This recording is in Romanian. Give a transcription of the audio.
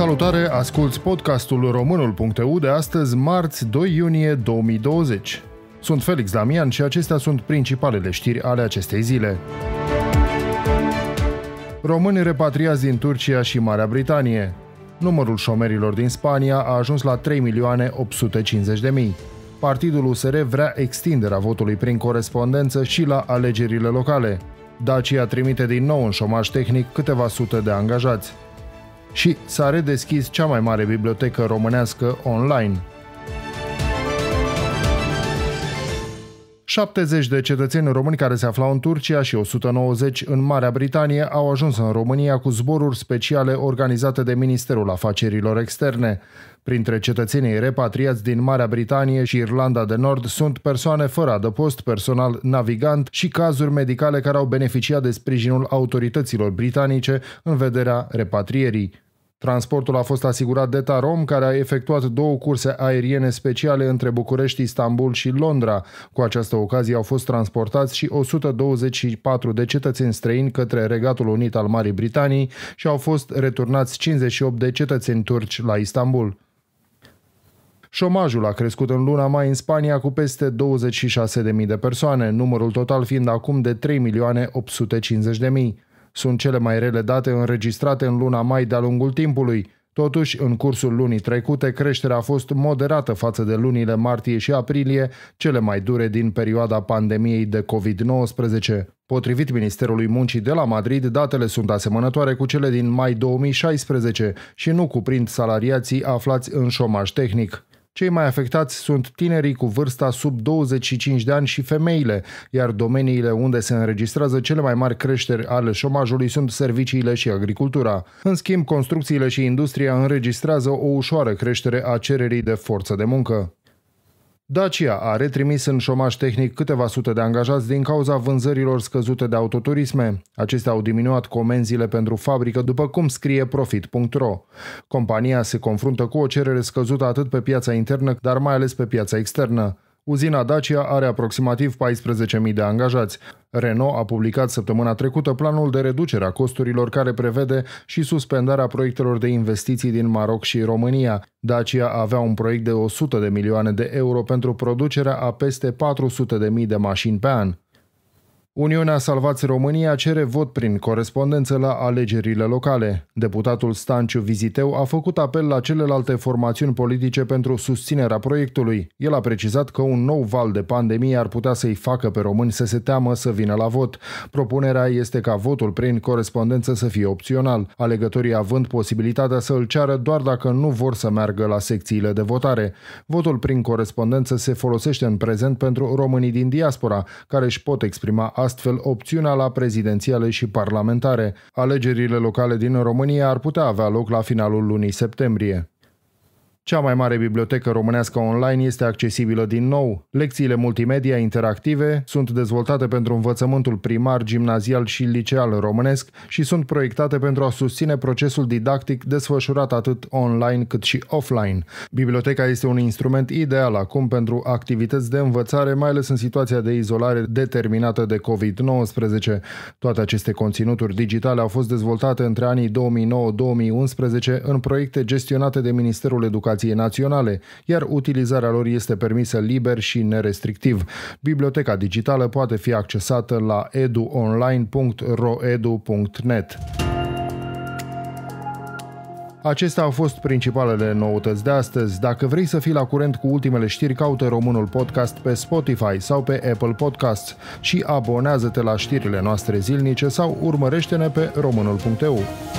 Salutare, asculți podcastul românul.eu de astăzi, marți 2 iunie 2020. Sunt Felix Damian și acestea sunt principalele știri ale acestei zile. Români repatriați din Turcia și Marea Britanie. Numărul șomerilor din Spania a ajuns la 3.850.000. Partidul USR vrea extinderea votului prin corespondență și la alegerile locale. Dacia trimite din nou în șomaj tehnic câteva sute de angajați. Și s-a redeschis cea mai mare bibliotecă românească online. 70 de cetățeni români care se aflau în Turcia și 190 în Marea Britanie au ajuns în România cu zboruri speciale organizate de Ministerul Afacerilor Externe. Printre cetățenii repatriați din Marea Britanie și Irlanda de Nord sunt persoane fără adăpost, personal navigant și cazuri medicale care au beneficiat de sprijinul autorităților britanice în vederea repatrierii. Transportul a fost asigurat de Tarom, care a efectuat 2 curse aeriene speciale între București, Istanbul și Londra. Cu această ocazie au fost transportați și 124 de cetățeni străini către Regatul Unit al Marii Britanii și au fost returnați 58 de cetățeni turci la Istanbul. Șomajul a crescut în luna mai în Spania cu peste 26.000 de persoane, numărul total fiind acum de 3.850.000. Sunt cele mai rele date înregistrate în luna mai de-a lungul timpului. Totuși, în cursul lunii trecute, creșterea a fost moderată față de lunile martie și aprilie, cele mai dure din perioada pandemiei de COVID-19. Potrivit Ministerului Muncii de la Madrid, datele sunt asemănătoare cu cele din mai 2016 și nu cuprind salariații aflați în șomaj tehnic. Cei mai afectați sunt tinerii cu vârsta sub 25 de ani și femeile, iar domeniile unde se înregistrează cele mai mari creșteri ale șomajului sunt serviciile și agricultura. În schimb, construcțiile și industria înregistrează o ușoară creștere a cererii de forță de muncă. Dacia a retrimis în șomaj tehnic câteva sute de angajați din cauza vânzărilor scăzute de autoturisme. Acestea au diminuat comenzile pentru fabrică, după cum scrie Profit.ro. Compania se confruntă cu o cerere scăzută atât pe piața internă, dar mai ales pe piața externă. Uzina Dacia are aproximativ 14.000 de angajați. Renault a publicat săptămâna trecută planul de reducere a costurilor care prevede și suspendarea proiectelor de investiții din Maroc și România. Dacia avea un proiect de 100 de milioane de euro pentru producerea a peste 400.000 de mașini pe an. Uniunea Salvați România cere vot prin corespondență la alegerile locale. Deputatul Stanciu Viziteu a făcut apel la celelalte formațiuni politice pentru susținerea proiectului. El a precizat că un nou val de pandemie ar putea să-i facă pe români să se teamă să vină la vot. Propunerea este ca votul prin corespondență să fie opțional, alegătorii având posibilitatea să îl ceară doar dacă nu vor să meargă la secțiile de votare. Votul prin corespondență se folosește în prezent pentru românii din diaspora, care își pot exprima astfel opțiunea la prezidențiale și parlamentare. Alegerile locale din România ar putea avea loc la finalul lunii septembrie. Cea mai mare bibliotecă românească online este accesibilă din nou. Lecțiile multimedia interactive sunt dezvoltate pentru învățământul primar, gimnazial și liceal românesc și sunt proiectate pentru a susține procesul didactic desfășurat atât online cât și offline. Biblioteca este un instrument ideal acum pentru activități de învățare, mai ales în situația de izolare determinată de COVID-19. Toate aceste conținuturi digitale au fost dezvoltate între anii 2009-2011 în proiecte gestionate de Ministerul Educației Naționale, iar utilizarea lor este permisă liber și nerestrictiv. Biblioteca digitală poate fi accesată la eduonline.roedu.net. Acestea au fost principalele noutăți de astăzi. Dacă vrei să fii la curent cu ultimele știri, caută Românul Podcast pe Spotify sau pe Apple Podcasts și abonează-te la știrile noastre zilnice sau urmărește-ne pe românul.eu.